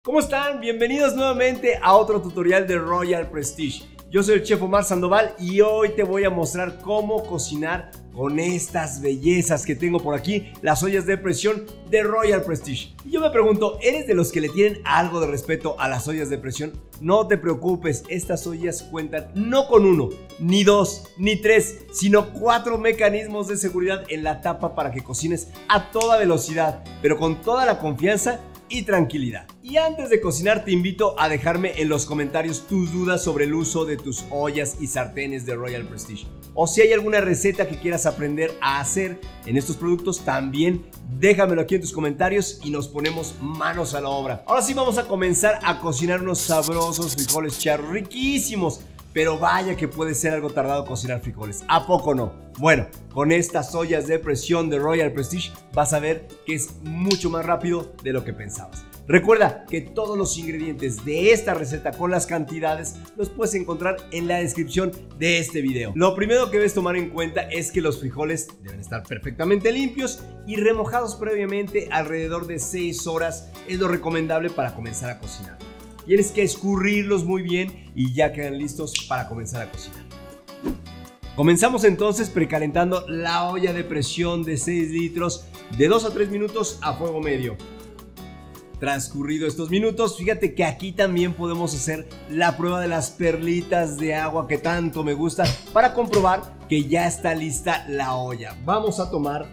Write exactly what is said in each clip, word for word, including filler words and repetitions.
¿Cómo están? Bienvenidos nuevamente a otro tutorial de Royal Prestige. Yo soy el chef Omar Sandoval y hoy te voy a mostrar cómo cocinar con estas bellezas que tengo por aquí, las ollas de presión de Royal Prestige. Y yo me pregunto, ¿eres de los que le tienen algo de respeto a las ollas de presión? No te preocupes, estas ollas cuentan no con uno, ni dos, ni tres, sino cuatro mecanismos de seguridad en la tapa para que cocines a toda velocidad, pero con toda la confianza y tranquilidad. Y antes de cocinar te invito a dejarme en los comentarios tus dudas sobre el uso de tus ollas y sartenes de Royal Prestige, o si hay alguna receta que quieras aprender a hacer en estos productos, también déjamelo aquí en tus comentarios y nos ponemos manos a la obra. Ahora sí vamos a comenzar a cocinar unos sabrosos frijoles charros riquísimos. Pero vaya que puede ser algo tardado cocinar frijoles, ¿a poco no? Bueno, con estas ollas de presión de Royal Prestige vas a ver que es mucho más rápido de lo que pensabas. Recuerda que todos los ingredientes de esta receta con las cantidades los puedes encontrar en la descripción de este video. Lo primero que debes tomar en cuenta es que los frijoles deben estar perfectamente limpios y remojados previamente alrededor de seis horas es lo recomendable para comenzar a cocinar. Tienes que escurrirlos muy bien y ya quedan listos para comenzar a cocinar. Comenzamos entonces precalentando la olla de presión de seis litros de dos a tres minutos a fuego medio. Transcurrido estos minutos, fíjate que aquí también podemos hacer la prueba de las perlitas de agua que tanto me gustan para comprobar que ya está lista la olla. Vamos a tomar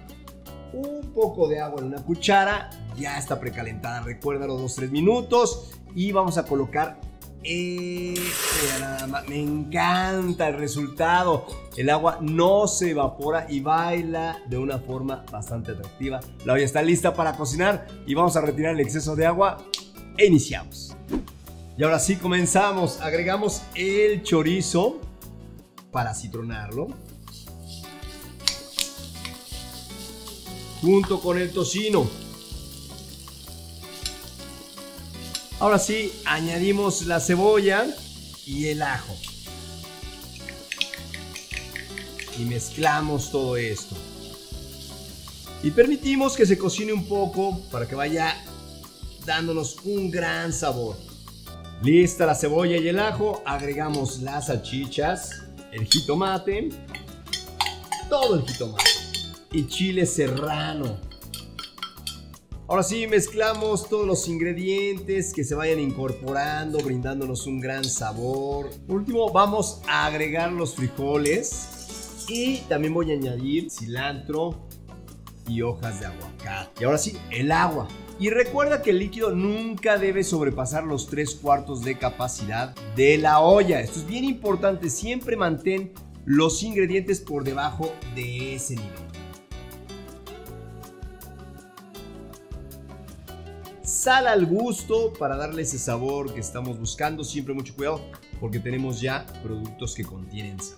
un poco de agua en una cuchara, ya está precalentada, recuerda los dos a tres minutos. Y vamos a colocar, eh, nada más, me encanta el resultado. El agua no se evapora y baila de una forma bastante atractiva. La olla está lista para cocinar y vamos a retirar el exceso de agua e iniciamos. Y ahora sí comenzamos, agregamos el chorizo para citronarlo. Junto con el tocino. Ahora sí, añadimos la cebolla y el ajo. Y mezclamos todo esto. Y permitimos que se cocine un poco para que vaya dándonos un gran sabor. Lista la cebolla y el ajo, agregamos las salchichas, el jitomate, todo el jitomate y chile serrano. Ahora sí, mezclamos todos los ingredientes que se vayan incorporando, brindándonos un gran sabor. Por último, vamos a agregar los frijoles y también voy a añadir cilantro y hojas de aguacate. Y ahora sí, el agua. Y recuerda que el líquido nunca debe sobrepasar los tres cuartos de capacidad de la olla. Esto es bien importante, siempre mantén los ingredientes por debajo de ese nivel. Sal al gusto para darle ese sabor que estamos buscando. Siempre mucho cuidado porque tenemos ya productos que contienen sal.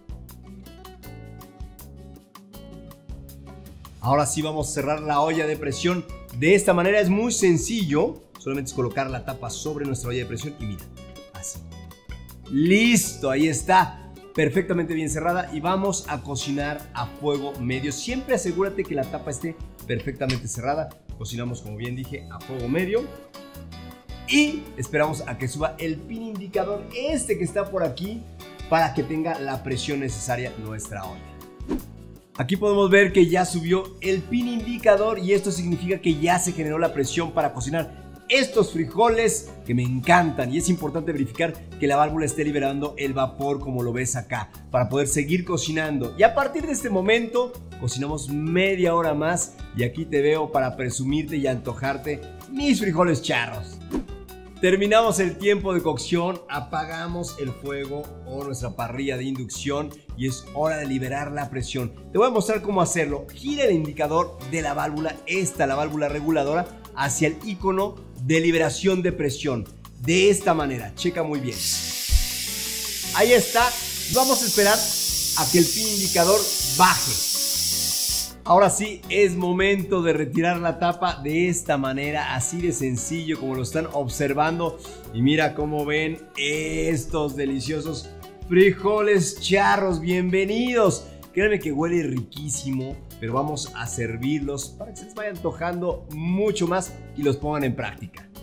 Ahora sí vamos a cerrar la olla de presión. De esta manera es muy sencillo. Solamente es colocar la tapa sobre nuestra olla de presión y mira, así. Listo, ahí está. Perfectamente bien cerrada y vamos a cocinar a fuego medio. Siempre asegúrate que la tapa esté perfectamente cerrada. Cocinamos, como bien dije, a fuego medio y esperamos a que suba el pin indicador, este que está por aquí, para que tenga la presión necesaria nuestra olla. Aquí podemos ver que ya subió el pin indicador y esto significa que ya se generó la presión para cocinar estos frijoles que me encantan. Y es importante verificar que la válvula esté liberando el vapor como lo ves acá para poder seguir cocinando. Y a partir de este momento cocinamos media hora más y aquí te veo para presumirte y antojarte mis frijoles charros. Terminamos el tiempo de cocción, apagamos el fuego o nuestra parrilla de inducción y es hora de liberar la presión. Te voy a mostrar cómo hacerlo. Gira el indicador de la válvula, esta la válvula reguladora, hacia el icono de liberación de presión. De esta manera, checa muy bien. Ahí está. Vamos a esperar a que el pin indicador baje. Ahora sí, es momento de retirar la tapa de esta manera, así de sencillo como lo están observando. Y mira cómo ven estos deliciosos frijoles charros. Bienvenidos. Créanme que huele riquísimo, pero vamos a servirlos para que se les vaya antojando mucho más y los pongan en práctica.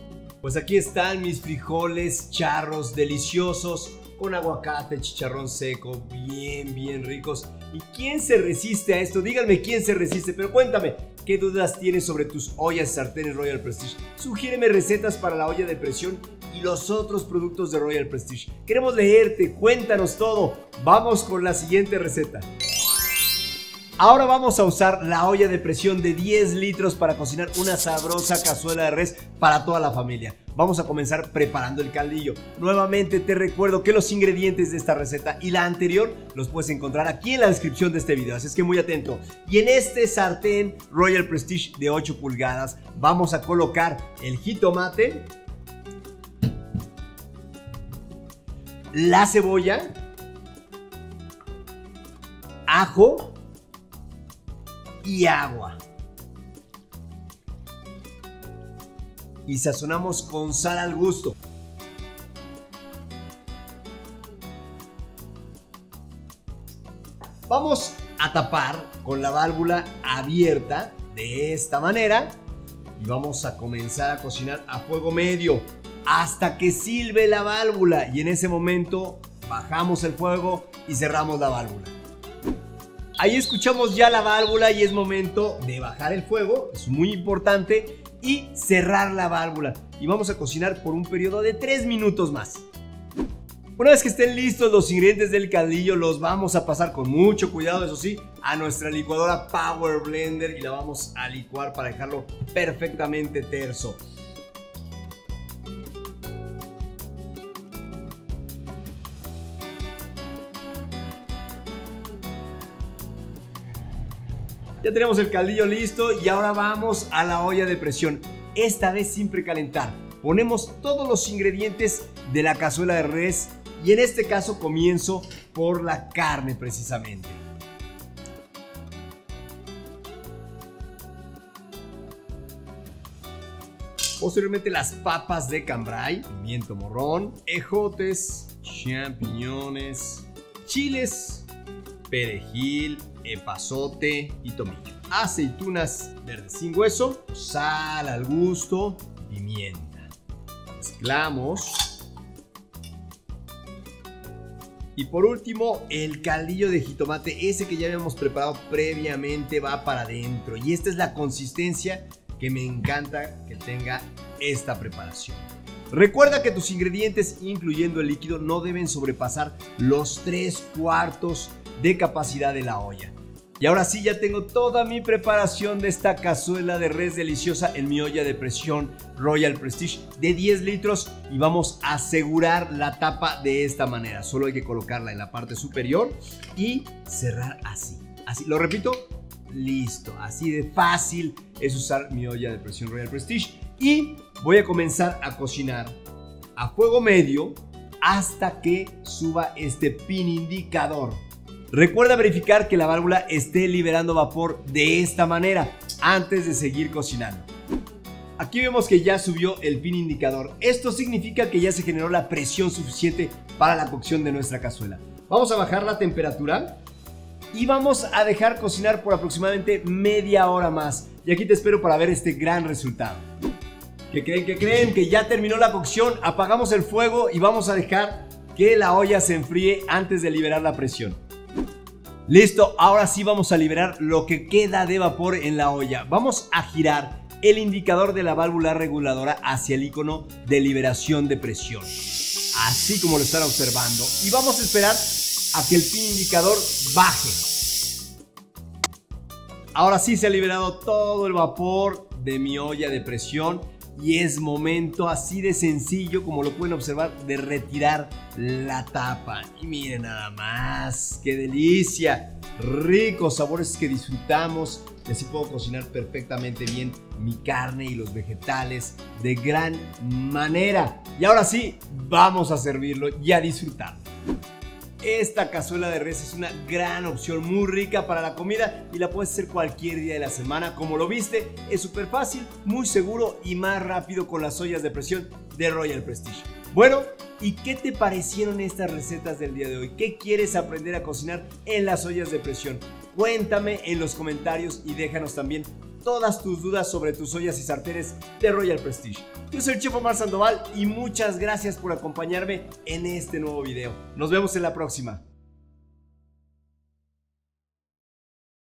Pues aquí están mis frijoles charros deliciosos con aguacate, chicharrón seco, bien, bien ricos. ¿Y quién se resiste a esto? Díganme quién se resiste, pero cuéntame, ¿qué dudas tienes sobre tus ollas y sartenes Royal Prestige? Sugiéreme recetas para la olla de presión y los otros productos de Royal Prestige. Queremos leerte, cuéntanos todo. Vamos con la siguiente receta. Ahora vamos a usar la olla de presión de diez litros para cocinar una sabrosa cazuela de res para toda la familia. Vamos a comenzar preparando el caldillo. Nuevamente te recuerdo que los ingredientes de esta receta y la anterior los puedes encontrar aquí en la descripción de este video, así es que muy atento. Y en este sartén Royal Prestige de ocho pulgadas vamos a colocar el jitomate, la cebolla, ajo y agua. Y sazonamos con sal al gusto. Vamos a tapar con la válvula abierta de esta manera y vamos a comenzar a cocinar a fuego medio hasta que silbe la válvula, y en ese momento bajamos el fuego y cerramos la válvula. Ahí escuchamos ya la válvula y es momento de bajar el fuego, es muy importante, y cerrar la válvula. Y vamos a cocinar por un periodo de tres minutos más. Una vez que estén listos los ingredientes del caldillo, los vamos a pasar con mucho cuidado, eso sí, a nuestra licuadora Power Blender y la vamos a licuar para dejarlo perfectamente terso. Ya tenemos el caldillo listo y ahora vamos a la olla de presión, esta vez sin precalentar. Ponemos todos los ingredientes de la cazuela de res y en este caso comienzo por la carne precisamente. Posteriormente las papas de cambray, pimiento morrón, ejotes, champiñones, chiles, perejil, epazote y tomillo, aceitunas verdes sin hueso, sal al gusto, pimienta. Mezclamos. Y por último, el caldillo de jitomate, ese que ya habíamos preparado previamente, va para adentro. Y esta es la consistencia que me encanta que tenga esta preparación. Recuerda que tus ingredientes, incluyendo el líquido, no deben sobrepasar los tres cuartos de capacidad de la olla. Y ahora sí, ya tengo toda mi preparación de esta cazuela de res deliciosa en mi olla de presión Royal Prestige de diez litros y vamos a asegurar la tapa de esta manera. Solo hay que colocarla en la parte superior y cerrar así. Así, lo repito, listo. Así de fácil es usar mi olla de presión Royal Prestige y voy a comenzar a cocinar a fuego medio hasta que suba este pin indicador. Recuerda verificar que la válvula esté liberando vapor de esta manera antes de seguir cocinando. Aquí vemos que ya subió el pin indicador. Esto significa que ya se generó la presión suficiente para la cocción de nuestra cazuela. Vamos a bajar la temperatura y vamos a dejar cocinar por aproximadamente media hora más. Y aquí te espero para ver este gran resultado. ¿Qué creen? ¿Qué creen? Que ya terminó la cocción. Apagamos el fuego y vamos a dejar que la olla se enfríe antes de liberar la presión. Listo, ahora sí vamos a liberar lo que queda de vapor en la olla. Vamos a girar el indicador de la válvula reguladora hacia el icono de liberación de presión, así como lo están observando. Y vamos a esperar a que el pin indicador baje. Ahora sí se ha liberado todo el vapor de mi olla de presión. Y es momento, así de sencillo como lo pueden observar, de retirar la tapa. Y miren nada más, qué delicia, ricos sabores que disfrutamos. Y así puedo cocinar perfectamente bien mi carne y los vegetales de gran manera. Y ahora sí, vamos a servirlo y a disfrutarlo. Esta cazuela de res es una gran opción, muy rica para la comida y la puedes hacer cualquier día de la semana. Como lo viste, es súper fácil, muy seguro y más rápido con las ollas de presión de Royal Prestige. Bueno, ¿y qué te parecieron estas recetas del día de hoy? ¿Qué quieres aprender a cocinar en las ollas de presión? Cuéntame en los comentarios y déjanos también todas tus dudas sobre tus ollas y sartenes de Royal Prestige. Yo soy el Chef Omar Sandoval y muchas gracias por acompañarme en este nuevo video. Nos vemos en la próxima.